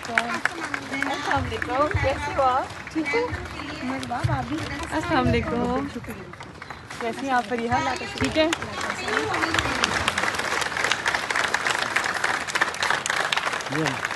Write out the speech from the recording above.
السلام علیکم، کیسی ہو آپ؟ ٹھیک ہو؟ السلام علیکم، کیسی ہیں آپ فریحہ؟ ٹھیک ہے؟